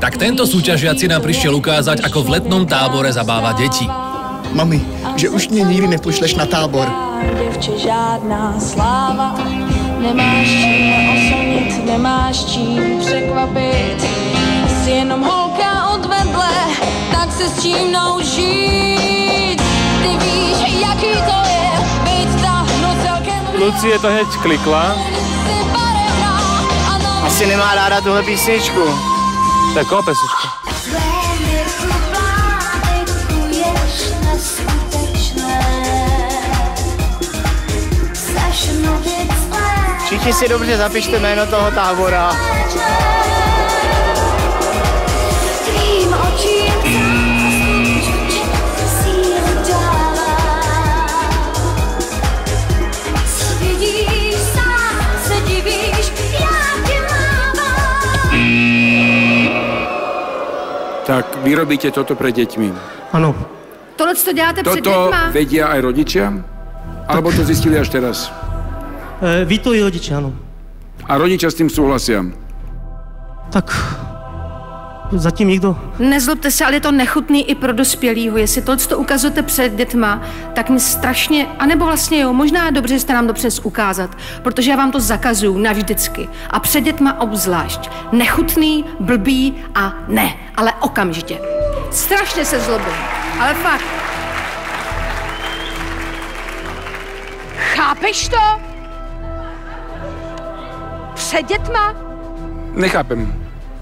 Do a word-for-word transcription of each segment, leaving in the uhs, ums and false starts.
Tak tento súťažiaci nám prišiel ukázať, ako v letnom tábore zabáva deti. Mami, že už mě nikdy nepošleš na tábor. Děvče, žádná sláva, nemáš čím oslnit, nemáš čím překvapit. Jsi jenom holka od vedle, tak se s čím naužít. Ty víš, jaký to je, být ta no celkem... Lucie to hned klikla. Asi nemá ráda tuhle písničku. Taková pesička. Všichni si dobře zapište jméno toho tábora. Tak vy robíte toto pre deťmi. Ano. Tohle to děláte před Toto dětma? vedia aj rodičia? Alebo to zistili až teraz? E, ví to i rodiče, ano. A rodičia s tým súhlasia? Tak zatím nikdo. Nezlobte se, ale je to nechutný i pro dospělýho. Jestli tohle to ukazujete před dětma, tak mi strašně, anebo vlastně jo, možná dobře jste nám to přes ukázat, protože já vám to zakazuju navždycky. A před dětma obzvlášť. Nechutný, blbý a ne, ale okamžitě. Strašně se zlobím, ale fakt. Chápeš to? Před dětma? Nechápem.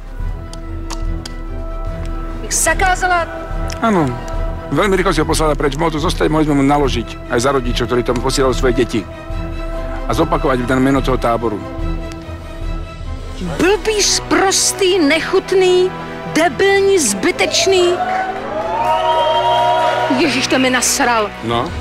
Bych zakázala... Áno. Veľmi rýchlo si ho poslala preč. Mohol tu zostať, mohli sme mu naložiť aj za rodičov, ktorí tam posielali svoje deti. A zopakovať ten meno toho táboru. Blbý, sprostý, nechutný, debilní, zbytečný. Ježiš, to mi nasral. No.